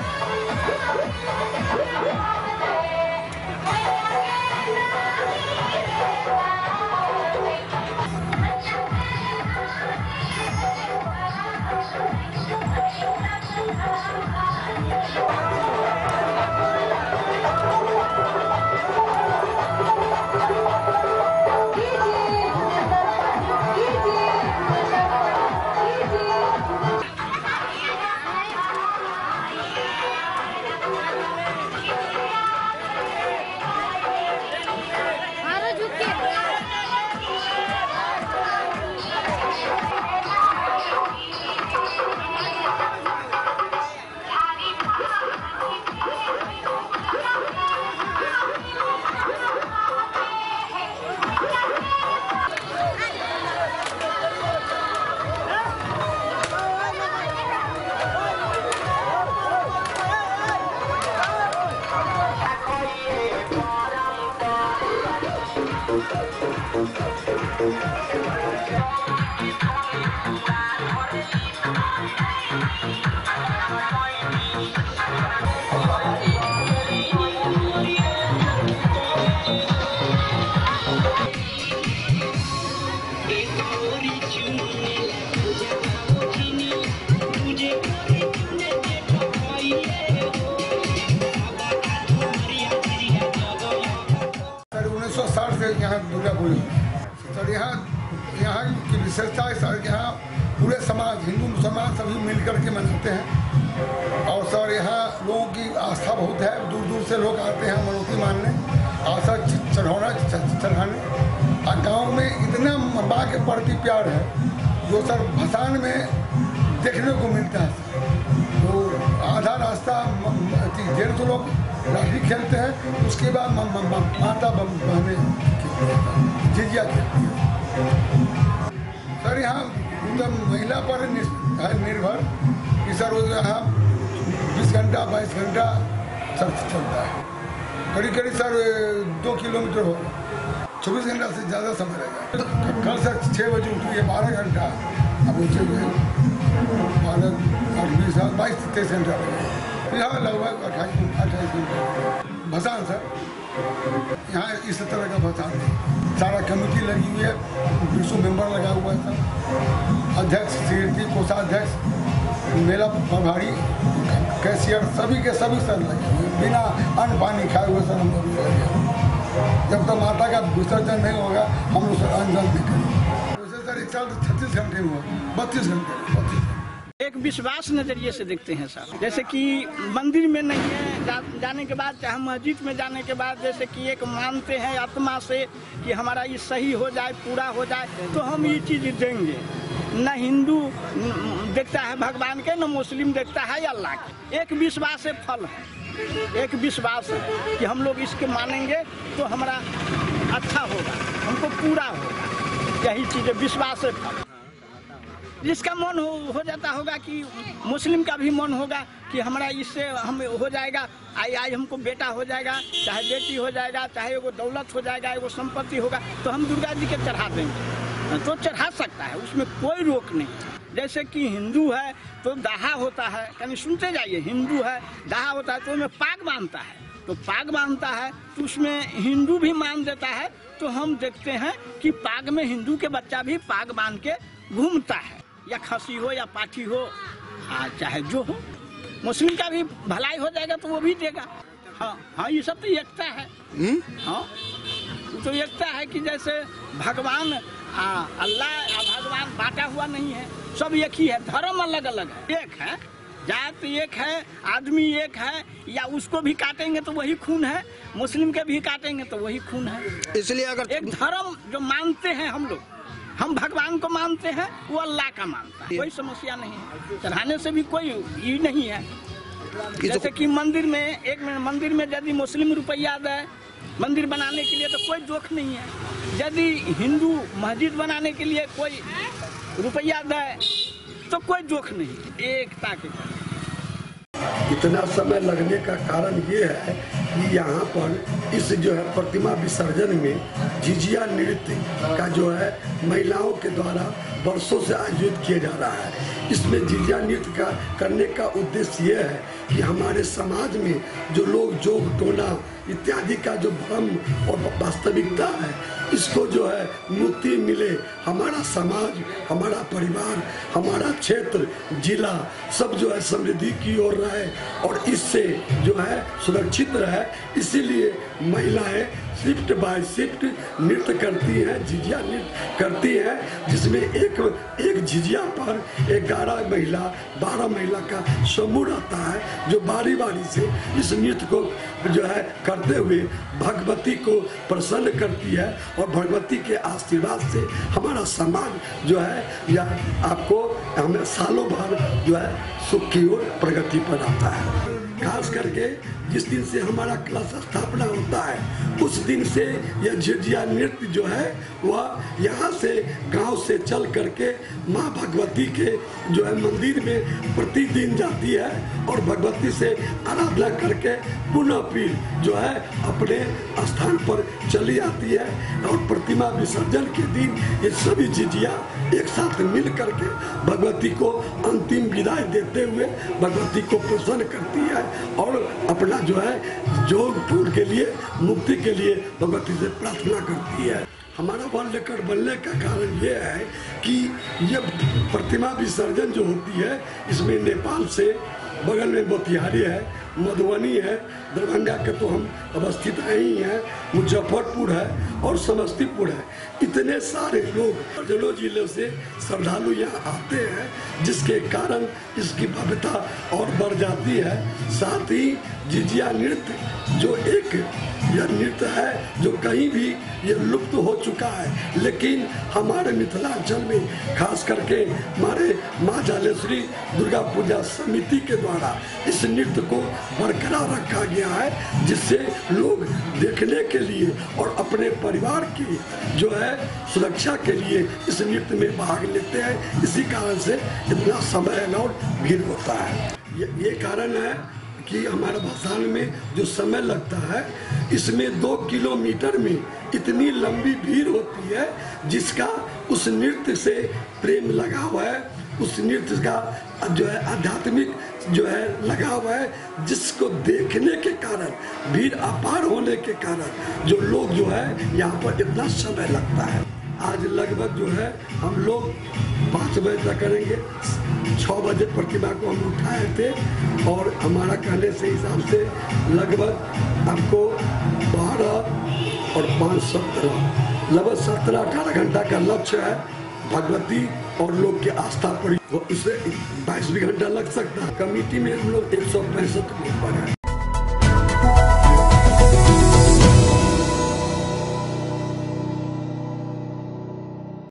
यहाँ दुर्गा पूजा सर, यहाँ की विशेषता है सर, यहाँ पूरे समाज, हिंदू मुसलमान सभी मिलकर के मनाते हैं। और सर यहाँ लोगों की आस्था बहुत है, दूर दूर से लोग आते हैं मनौती मानने, आस्था चढ़ाने। और गाँव में इतना माँ के प्रति प्यार है जो सर भसान में देखने को मिलता है। तो आधा रास्ता डेढ़ तो लोग लाठी खेलते हैं, उसके बाद माता बहने झिझिया खेलती है। सर यहाँ महिला पर है निर्भर कि सर वो यहाँ 20 घंटा 22 घंटा सर चलता है। करीब सर 2 किलोमीटर होगा, 24 घंटा से ज़्यादा समय रहेगा। कल सर 6 बजे उठी है, 12 घंटा, अब उठे हुए 12 20 22-23 घंटा लगेगा। यहाँ लगभग 28 घंटा भसान सर। यहाँ इस तरह का भसान है। सारा कमेटी लगी हुई है, 200 मेंबर लगा हुआ है सर। अध्यक्ष, सेक्रेटरी, कोषाध्यक्ष, मेला प्रभारी, कैशियर, सभी के सभी सर लगे हुए, बिना अन्न पानी खाए हुए सर हम लोग लगे। जब तक माता का विसर्जन नहीं होगा हम लोग सर अन्न नहीं करेंगे। वैसे सर एक साल 36 घंटे हुआ, 32 घंटे। एक विश्वास नजरिए से देखते हैं सर, जैसे कि मंदिर में नहीं है, जाने के बाद चाहे मस्जिद में जाने के बाद जैसे कि एक मानते हैं आत्मा से कि हमारा ये सही हो जाए, पूरा हो जाए, तो हम ये चीज़ देंगे। न हिंदू देखता है भगवान के, न मुस्लिम देखता है अल्लाह के। एक विश्वास से फल है, एक विश्वास है कि हम लोग इसके मानेंगे तो हमारा अच्छा होगा, हमको पूरा होगा। यही चीज़ है, विश्वास से फल। जिसका मन हो जाता होगा कि मुस्लिम का भी मन होगा कि हमारा इससे हम हो जाएगा, आई हमको बेटा हो जाएगा, चाहे बेटी हो जाएगा, चाहे वो दौलत हो जाएगा, वो संपत्ति होगा, तो हम दुर्गा जी के चढ़ा देंगे। तो चढ़ा सकता है, उसमें कोई रोक नहीं। जैसे कि हिंदू है तो दाहा होता है, कहीं सुनते जाइए, हिंदू है दाहा होता है तो उसमें पाग बांधता है, तो पाग बांधता है तो उसमें हिंदू भी मान देता है। तो हम देखते हैं कि पाग में हिंदू के बच्चा भी पाग बांध के घूमता है, या खसी हो या पाठी हो, चाहे जो हो। मुस्लिम का भी भलाई हो जाएगा तो वो भी देगा। हाँ, ये सब तो एकता है। हाँ, तो एकता है कि जैसे भगवान अल्लाह भगवान बांटा हुआ नहीं है, सब एक ही है, धर्म अलग अलग है, एक है, जात एक है, आदमी एक है। या उसको भी काटेंगे तो वही खून है, मुस्लिम के भी काटेंगे तो वही खून है। इसलिए अगर एक धर्म जो मानते हैं हम लोग, हम भगवान को मानते हैं, वो अल्लाह का मानता है, कोई समस्या नहीं है। चढ़ाने से भी कोई ये नहीं है। जैसे कि मंदिर में यदि मुस्लिम रुपया दे मंदिर बनाने के लिए तो कोई दुख नहीं है। यदि हिंदू मस्जिद बनाने के लिए कोई रुपया दे तो कोई दुख नहीं, एकता के। इतना समय लगने का कारण ये है कि यहाँ पर इस जो है प्रतिमा विसर्जन में झिझिया नृत्य का जो है महिलाओं के द्वारा वर्षों से आयोजित किया जा रहा है। इसमें झिझिया नृत्य का करने का उद्देश्य ये है कि हमारे समाज में जो लोग जोग टोना इत्यादि का जो भ्रम और वास्तविकता है, इसको जो है मुक्ति मिले, हमारा समाज, हमारा परिवार, हमारा क्षेत्र, जिला सब जो है समृद्धि की ओर रहे और इससे जो है सुरक्षित रहे। इसीलिए महिलाएं शिफ्ट बाय शिफ्ट नृत्य करती हैं, झिझिया नृत्य करती हैं, जिसमें एक झिझिया पर 11 महिला 12 महिला का समूह रहता है, जो बारी बारी से इस नृत्य को जो है करते हुए भगवती को प्रसन्न करती है और भगवती के आशीर्वाद से हमारा समाज जो है या आपको हमें सालों भर जो है सुख की ओर प्रगति पर आता है। खास करके जिस दिन से हमारा कलश स्थापना होता है उस दिन से यह झिझिया नृत्य जो है वह यहाँ से गांव से चल करके माँ भगवती के जो है मंदिर में प्रतिदिन जाती है और भगवती से आराधना करके पुनः फिर जो है अपने स्थान पर चली आती है और प्रतिमा विसर्जन के दिन ये सभी झिझिया एक साथ मिल करके भगवती को अंतिम विदाई देते हुए भगवती को प्रसन्न करती है और अपना जो है जोग टूट के लिए मुक्ति के लिए भगवती से प्रार्थना करती है। हमारा वर्ल्ड रिकॉर्ड बनने का कारण ये है कि ये प्रतिमा विसर्जन जो होती है इसमें नेपाल से बगल में मोतिहारी है, मधुबनी है, दरभंगा के तो हम अवस्थित ही हैं, मुजफ्फरपुर है और समस्तीपुर है। इतने सारे लोग जिलों जिलों से श्रद्धालु यहाँ आते हैं जिसके कारण इसकी भव्यता और बढ़ जाती है। साथ ही झिझिया नृत्य जो एक यह नृत्य है जो कहीं भी ये लुप्त हो चुका है, लेकिन हमारे मिथिलांचल में खास करके हमारे माँ जालेश्वरी दुर्गा पूजा समिति के द्वारा इस नृत्य को बरकरार रखा गया है, जिससे लोग देखने के लिए और अपने परिवार की जो है सुरक्षा के लिए इस नृत्य में भाग लेते हैं। इसी कारण से इतना समय और भीड़ होता है। ये कारण है कि हमारे भसान में जो समय लगता है इसमें 2 किलोमीटर में इतनी लंबी भीड़ होती है, जिसका उस नृत्य से प्रेम लगा हुआ है, उस नृत्य का जो है आध्यात्मिक जो है लगा हुआ है, जिसको देखने के कारण भीड़ अपार होने के कारण जो लोग जो है यहाँ पर इतना समय लगता है। आज लगभग जो है हम लोग 5 बजे तक करेंगे, 6 बजे प्रतिमा को हम उठाए थे और हमारा कहने से हिसाब से लगभग आपको 12 और 5 17 लगभग 17-18 घंटा का लक्ष्य है। भगवती और लोग की आस्था पर इससे 22 घंटा लग सकता है। कमेटी में हम लोग 165 लोग पर है।